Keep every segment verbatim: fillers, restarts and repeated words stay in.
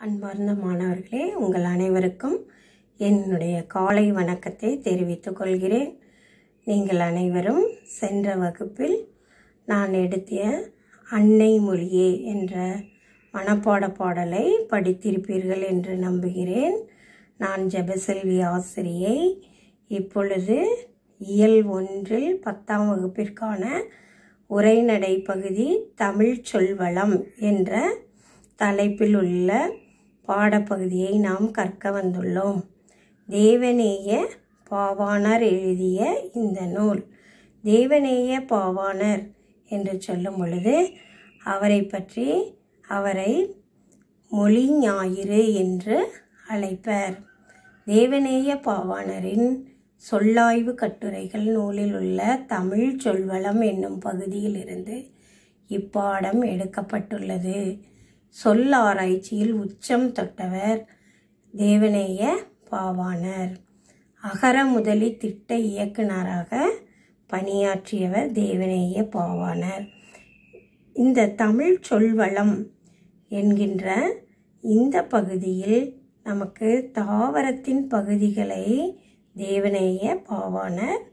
அன்பார்ந்த மாணவர்களே, உங்கள் அனைவருக்கும் என்னுடைய காலை வணக்கத்தை தெரிவித்துக் கொள்கிறேன். நீங்கள் அனைவரும் சென்ற வகுப்பில் நான் எடுத்திய அன்னை மொழியே என்ற மனப்பாட பாடலை படித்திருப்பீர்கள் என்று நம்புகிறேன். நான் ஜெபசெல்வி ஆசிரியை. இப்பொழுது இயல் ஒன்றில் பத்தாம் வகுப்பிற்கான உரைநடை பகுதி தமிழ் சொல்வளம் என்ற தலைப்பில் உள்ள பாடப்பகுதியை நாம் கற்க வந்துள்ளோம். தேவநேய பாவாணர் எழுதிய இந்த நூல். தேவநேய பாவாணர் என்று சொல்லும் பொழுது அவரை பற்றி அவரை மொழி ஞாயிறு என்று அழைப்பர். தேவநேய பாவாணரின் சொல்லாய்வு கட்டுரைகள் நூலில் உள்ள தமிழ் சொல்வளம் என்னும் பகுதியிலிருந்து இப்பாடம் எடுக்கப்பட்டுள்ளது. சொல்லாராய்ச்சியில் உச்சம் தொட்டவர் தேவநேய பாவாணர். அகர முதலி திட்ட இயக்குனராக பணியாற்றியவர் தேவநேய பாவாணர். இந்த தமிழ் சொல்வளம் என்கின்ற இந்த பகுதியில் நமக்கு தாவரத்தின் பகுதிகளை தேவநேய பாவாணர்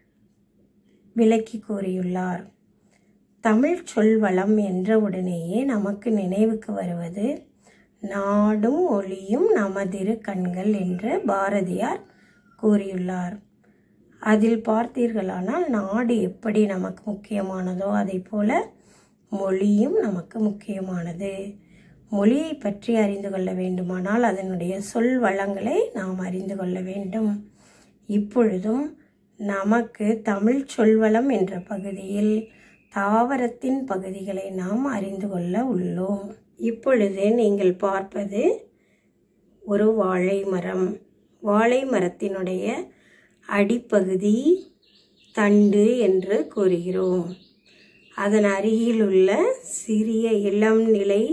விளக்கி கூறியுள்ளார். தமிழ் சொல்வளம் என்ற உடனேயே நமக்கு நினைவுக்கு வருவது நாடும் ஒளியும் நமதிரு கண்கள் என்று பாரதியார் கூறியுள்ளார். அதில் பார்த்தீர்களானால் நாடு எப்படி நமக்கு முக்கியமானதோ அதை போல மொழியும் நமக்கு முக்கியமானது. மொழியை பற்றி அறிந்து கொள்ள வேண்டுமானால் அதனுடைய சொல் வளங்களை நாம் அறிந்து கொள்ள வேண்டும். இப்பொழுதும் நமக்கு தமிழ் சொல்வளம் என்ற பகுதியில் தாவரத்தின் பகுதிகளை நாம் அறிந்து கொள்ள உள்ளோம். இப்பொழுது நீங்கள் பார்ப்பது ஒரு வாழை மரம். வாழை மரத்தினுடைய அடிப்பகுதி தண்டு என்று கூறுகிறோம். அதன் அருகில் உள்ள சிறிய இளம் நிலை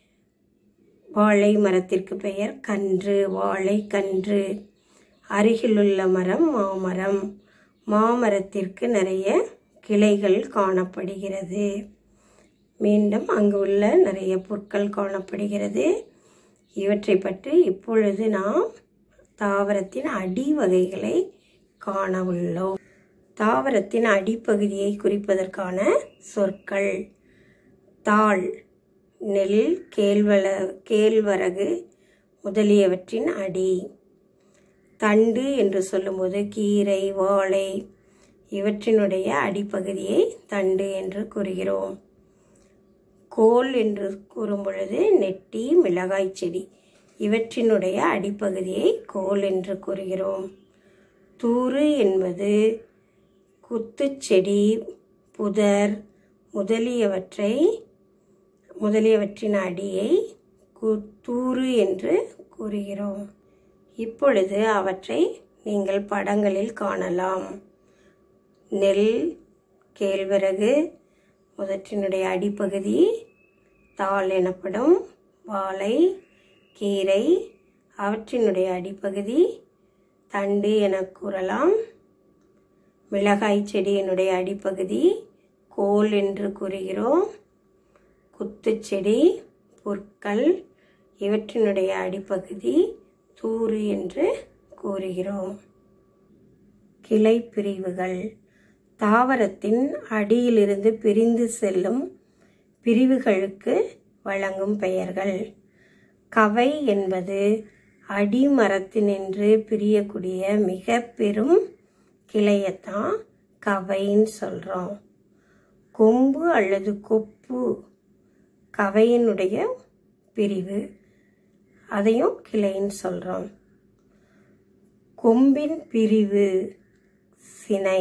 வாழை மரத்திற்கு பெயர் கன்று, வாழை கன்று. அருகிலுள்ள மரம் மாமரம். மாமரத்திற்கு நிறைய கிளைகள் காணப்படுகிறது. மீண்டும் அங்கு உள்ள நிறைய புற்கள் காணப்படுகிறது. இவற்றை பற்றி இப்பொழுது நாம் தாவரத்தின் அடி வகைகளை காண உள்ளோம். தாவரத்தின் அடிப்பகுதியை குறிப்பதற்கான சொற்கள் தாள், நெல், கேழ்வர கேழ்வரகு முதலியவற்றின் அடி. தண்டு என்று சொல்லும்போது கீரை, வாழை இவற்றினுடைய அடிப்பகுதியை தண்டு என்று கூறுகிறோம். கோல் என்று கூறும் பொழுது நெட்டி, மிளகாய் செடி இவற்றினுடைய அடிப்பகுதியை கோல் என்று கூறுகிறோம். தூறு என்பது குத்துச்செடி, புதர் முதலியவற்றை முதலியவற்றின் அடியை தூறு என்று கூறுகிறோம். இப்பொழுது அவற்றை நீங்கள் படங்களில் காணலாம். நெல், கேழ்வரகு முதற்றினுடைய அடிப்பகுதி தாள் எனப்படும். வாழை, கீரை அவற்றினுடைய அடிப்பகுதி தண்டு என கூறலாம். மிளகாய் செடியினுடைய அடிப்பகுதி கோல் என்று கூறுகிறோம். குத்துச்செடி, புற்கள் இவற்றினுடைய அடிப்பகுதி தூறு என்று கூறுகிறோம். கிளை பிரிவுகள். தாவரத்தின் அடியிலிருந்து பிரிந்து செல்லும் பிரிவுகளுக்கு வழங்கும் பெயர்கள். கவை என்பது அடிமரத்தினின்று பிரியக்கூடிய மிக பெரும் கிளையத்தான் கவைன்னு சொல்கிறோம். கொம்பு அல்லது கொப்பு கவையினுடைய பிரிவு, அதையும் கிளைன்னு சொல்கிறோம். கொம்பின் பிரிவு சினை.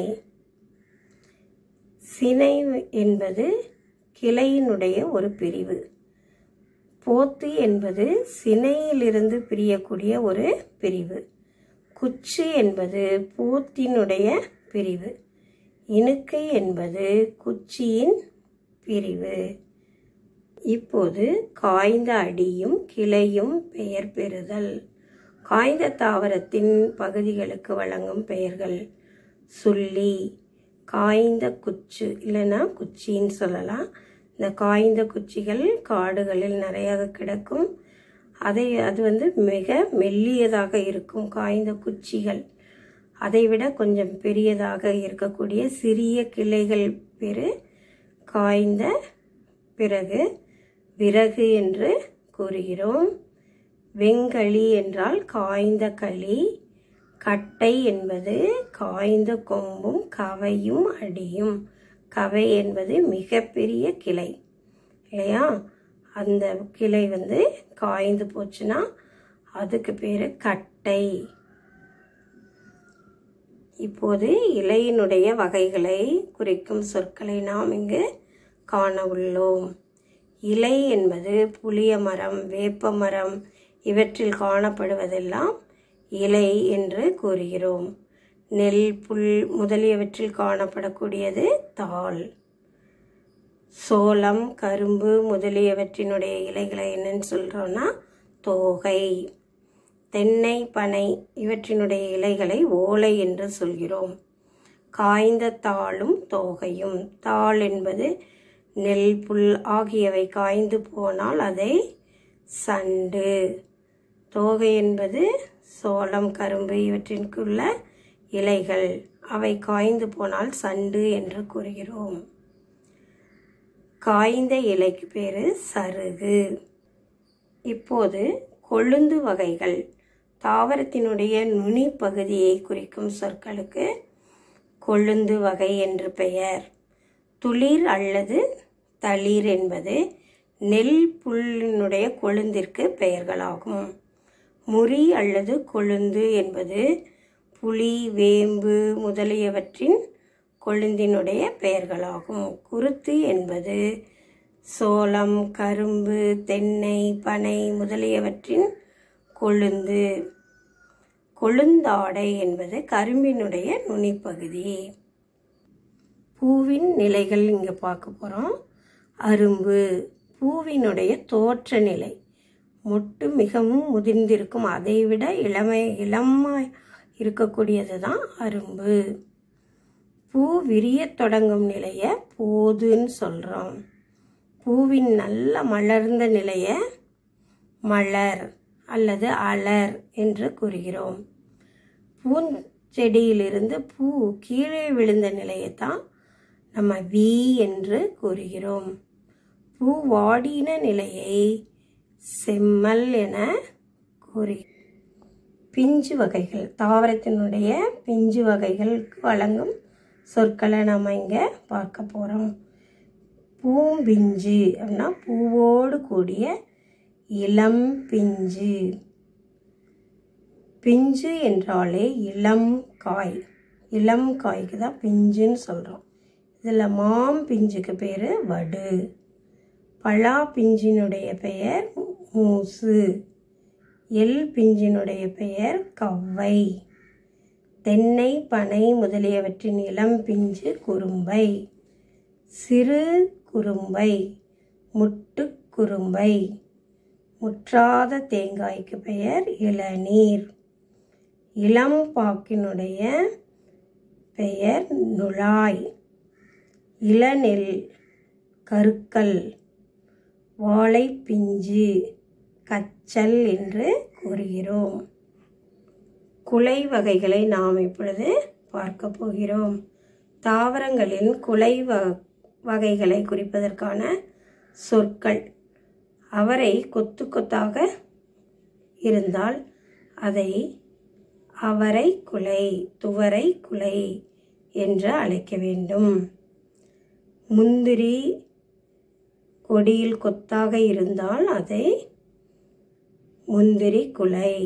சினை என்பது கிளையினுடைய ஒரு பிரிவு. போத்து என்பது சினையிலிருந்து பிரியக்கூடிய ஒரு பிரிவு. குச்சி என்பது போத்தினுடைய பிரிவு. இணுக்கை என்பது குச்சியின் பிரிவு. இப்போது காய்ந்த அடியும் கிளையும் பெயர் பெறுதல். காய்ந்த தாவரத்தின் பகுதிகளுக்கு வழங்கும் பெயர்கள் சுள்ளி, காய்ந்த குச்சு இல்லைன்னா குச்சின்னு சொல்லலாம். இந்த காய்ந்த குச்சிகள் காடுகளில் நிறையாக கிடக்கும். அதை அது வந்து மிக மெல்லியதாக இருக்கும். காய்ந்த குச்சிகள் அதைவிட கொஞ்சம் பெரியதாக இருக்கக்கூடிய சிறிய கிளைகள் பெரு காய்ந்த பிறகு விறகு என்று கூறுகிறோம். வெங்களி என்றால் காய்ந்த களி. கட்டை என்பது காய்ந்த கொம்பும் கவையும் அடியும். கவை என்பது மிகப்பெரிய கிளை இல்லையா? அந்த கிளை வந்து காய்ந்து போச்சுன்னா அதுக்கு பேர் கட்டை. இப்போது இலையினுடைய வகைகளை குறிக்கும் சொற்களை நாம் இங்கு காண உள்ளோம். இலை என்பது புளிய மரம், வேப்ப மரம் இவற்றில் காணப்படுவதெல்லாம் இலை என்று கூறுகிறோம். நெல், புல் முதலியவற்றில் காணப்படக்கூடியது தாள். சோளம், கரும்பு முதலியவற்றினுடைய இலைகளை என்னன்னு சொல்கிறோன்னா தோகை. தென்னை, பனை இவற்றினுடைய இலைகளை ஓலை என்று சொல்கிறோம். காய்ந்த தாளும் தோகையும். தாள் என்பது நெல், புல் ஆகியவை காய்ந்து போனால் அதை சண்டு. தோகை என்பது சோளம், கரும்பு இவற்றிற்குள்ள இலைகள். அவை காய்ந்து போனால் சண்டு என்று கூறுகிறோம். காய்ந்த இலைக்கு பேர் சருகு. இப்போது கொழுந்து வகைகள். தாவரத்தினுடைய நுனி பகுதியை குறிக்கும் சொற்களுக்கு கொழுந்து வகை என்று பெயர். துளிர் அல்லது தளிர் என்பது நெல், புல்லினுடைய கொழுந்திற்கு பெயர்களாகும். முறி அல்லது கொழுந்து என்பது புளி, வேம்பு முதலியவற்றின் கொழுந்தினுடைய பெயர்களாகும். குருத்து என்பது சோளம், கரும்பு, தென்னை, பனை முதலியவற்றின் கொழுந்து. கொழுந்தாடை என்பது கரும்பினுடைய நுனிப்பகுதி. பூவின் நிலைகள் இங்கே பார்க்க போகிறோம். அரும்பு பூவினுடைய தோற்ற நிலை. மொட்டு மிகவும் முதிர்ந்திருக்கும். அதைவிட இளமை இளமாய் இருக்கக்கூடியது தான் அரும்பு. பூ விரிய தொடங்கும் நிலையை போதுன்னு சொல்கிறோம். பூவின் நல்ல மலர்ந்த நிலையை மலர் அல்லது அலர் என்று கூறுகிறோம். பூஞ்செடியிலிருந்து பூ கீழே விழுந்த நிலையை தான் நம்ம வி என்று கூறுகிறோம். பூ வாடின நிலையை செம்மல் என கூறி. பிஞ்சு வகைகள். தாவரத்தினுடைய பிஞ்சு வகைகளுக்கு வழங்கும் சொற்களை நம்ம இங்கே பார்க்க போகிறோம். பூம்பிஞ்சு அப்படின்னா பூவோடு கூடிய இளம் பிஞ்சு. பிஞ்சு என்றாலே இளம் காய். இளம் காய்க்கு தான் பிஞ்சுன்னு சொல்கிறோம். இதில் மாம் பிஞ்சுக்கு பேர் வடு. பலா பிஞ்சினுடைய பெயர் மூசு. எல் பிஞ்சினுடைய பெயர் கவ்வை. தென்னை, பனை முதலியவற்றின் இளம் பிஞ்சு குறும்பை. சிறு குறும்பை, முட்டு குறும்பை. முற்றாத தேங்காய்க்கு பெயர் இளநீர். இளம் பாக்கினுடைய பெயர் நுழாய். இளநெல் கருக்கல். வாழை பிஞ்சு கச்சல் என்று கூறுகிறோம். குலை வகைகளை நாம் இப்பொழுது பார்க்க போகிறோம். தாவரங்களின் குலை வ வகைகளை குறிப்பதற்கான சொற்கள். அவரை கொத்து கொத்தாக இருந்தால் அதை அவரை குலை, துவரை குலை என்று அழைக்க வேண்டும். முந்திரி கொடியில் கொத்தாக இருந்தால் அதை முந்திரி குலை.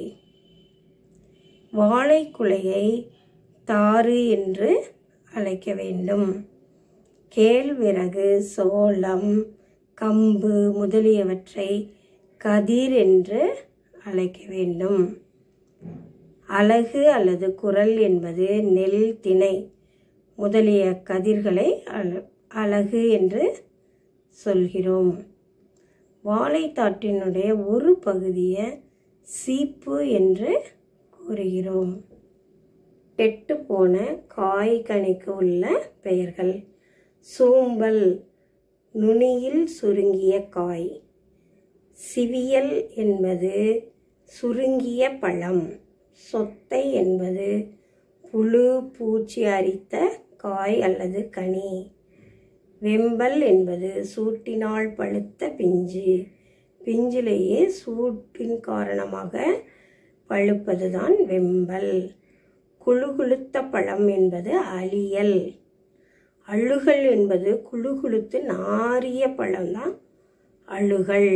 வாழை குலையை தாறு என்று அழைக்க வேண்டும். கேழ்விறகு, சோளம், கம்பு முதலியவற்றை கதிர் என்று அழைக்க வேண்டும். அலகு அல்லது குரல் என்பது நெல், திணை முதலிய கதிர்களை அலகு என்று சொல்கிறோம். வாழைத்தாட்டினுடைய ஒரு பகுதியை சீப்பு என்று கூறுகிறோம். கெட்டு போன காய் கனிக்கு உள்ள பெயர்கள். சூம்பல் நுனியில் சுருங்கிய காய். சிவியல் என்பது சுருங்கிய பழம். சொத்தை என்பது புழு பூச்சி அரித்த காய் அல்லது கனி. வெம்பல் என்பது சூட்டினால் பழுத்த பிஞ்சு. பிஞ்சிலேயே சூட்டின் காரணமாக பழுப்பதுதான் வெம்பல். குழுகுழுத்த பழம் என்பது அலியல். அழுகல் என்பது குழுகுழுத்து நாரிய பழம்தான் அழுகல்.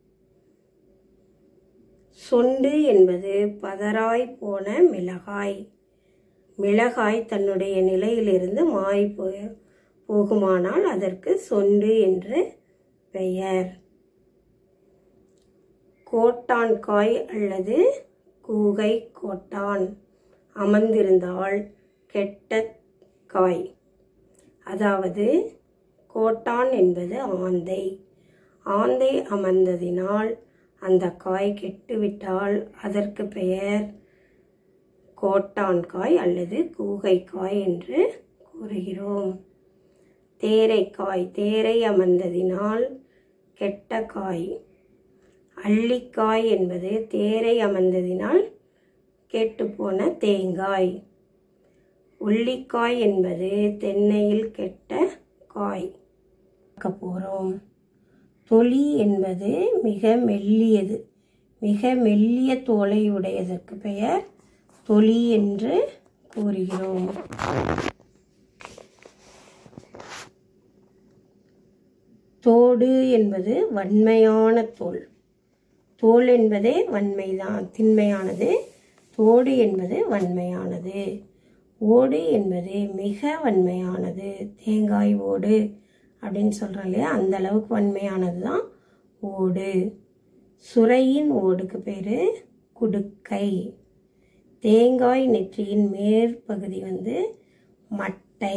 சொண்டு என்பது பதராய் போன மிளகாய். மிளகாய் தன்னுடைய நிலையிலிருந்து மாறி போகுமானால் அதற்கு சொண்டு என்று பெயர். கோட்டான் காய் அல்லது கூகை கோட்டான் அமர்ந்திருந்தால் கெட்ட காய். அதாவது கோட்டான் என்பது ஆந்தை. ஆந்தை அமர்ந்ததினால் அந்த காய் கெட்டுவிட்டால் அதற்கு பெயர் கோட்டான் காய் அல்லது கூகைக்காய் என்று கூறுகிறோம். தேரைக்காய் தேரை அமர்ந்ததினால் கெட்ட காய். அள்ளிக்காய் என்பது தேரை அமர்ந்ததினால் கெட்டுப்போன தேங்காய். உள்ளிக்காய் என்பது தென்னையில் கெட்ட காய். பார்க்க போகிறோம். தொலி என்பது மிக மெல்லியது. மிக மெல்லிய தோலை உடையதற்கு பெயர் தொலி என்று கூறுகிறோம். தோடு என்பது வன்மையான தோல். தோல் என்பதே வன்மைதான், திண்மையானது. தோடு என்பது வன்மையானது. ஓடு என்பது மிக வன்மையானது. தேங்காய் ஓடு அப்படின்னு சொல்கிறோம் இல்லையா, அந்த அளவுக்கு வன்மையானது தான் ஓடு. சுரையின் ஓடுக்கு பேர் குடுக்கை. தேங்காய் நெற்றியின் மேற்பகுதி வந்து மட்டை.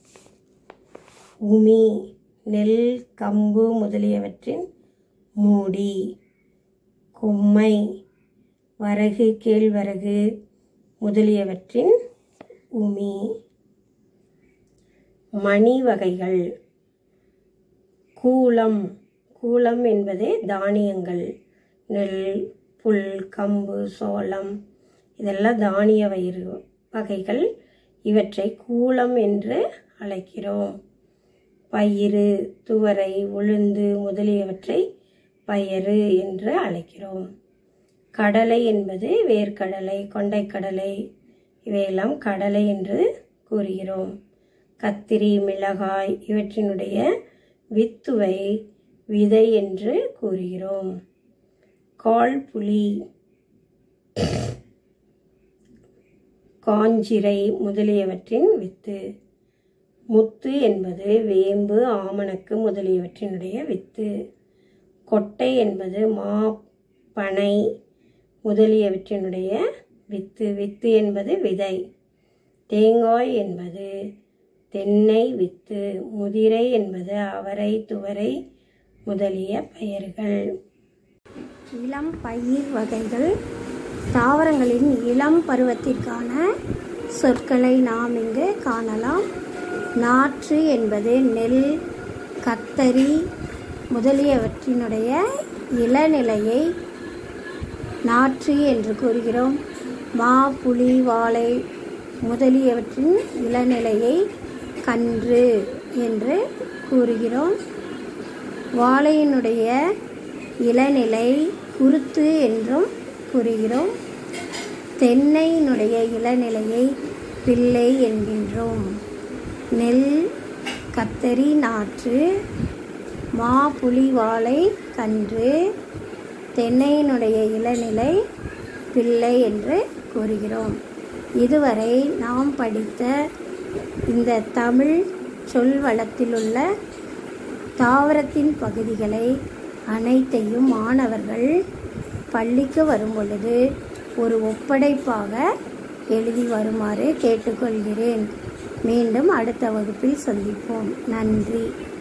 உமி நெல் கம்பு முதலியவற்றின் மூடி. கொம்மை வரகு கேழ்வரகு முதலியவற்றின் உமி. மணி வகைகள். கூலம் கூலம் என்பதே தானியங்கள். நெல் புல் கம்பு சோளம் இதெல்லாம் தானிய வயிறு வகைகள். இவற்றை கூலம் என்று அழைக்கிறோம். பயிறு துவரை உளுந்து முதலியவற்றை பயறு என்று அழைக்கிறோம். கடலை என்பது வேர்க்கடலை கொண்டைக்கடலை இவையெல்லாம் கடலை என்று கூறுகிறோம். கத்திரி மிளகாய் இவற்றினுடைய வித்துவை விதை என்று கூறுகிறோம். கால் புளி காஞ்சிரை முதலியவற்றின் வித்து. முத்து என்பது வேம்பு ஆமணக்கு முதலியவற்றினுடைய வித்து. கொட்டை என்பது மா பனை முதலியவற்றினுடைய வித்து. வித்து என்பது விதை. தேங்காய் என்பது தென்னை வித்து. முதிரை என்பது அவரை துவரை முதலிய பயிர்கள். இளம் பயிர் வகைகள். தாவரங்களின் இளம் பருவத்திற்கான சொற்களை நாம் இங்கு காணலாம். நாற்று என்பது நெல் கத்தரி முதலியவற்றினுடைய இளநிலையை நாற்று என்று கூறுகிறோம். மா புளி வாழை முதலியவற்றின் இளநிலையை கன்று என்று கூறுகிறோம். வாழையினுடைய இளநிலை குருத்து என்றும் கூறுகிறோம். தென்னையினுடைய இளநிலையை பிள்ளை என்கின்றோம். நெல் கத்தரி நாற்று, மா புளி வாழை கன்று, தென்னையினுடைய இளநிலை பிள்ளை என்று கூறுகிறோம். இதுவரை நாம் படித்த இந்த தமிழ் சொல் வளத்தில் உள்ள தாவரத்தின் பகுதிகளை அனைத்தையும் மாணவர்கள் பள்ளிக்கு வரும் பொழுது ஒரு ஒப்படைப்பாக எழுதி வருமாறு கேட்டுக்கொள்கிறேன். மீண்டும் அடுத்த வகுப்பில் சந்திப்போம். நன்றி.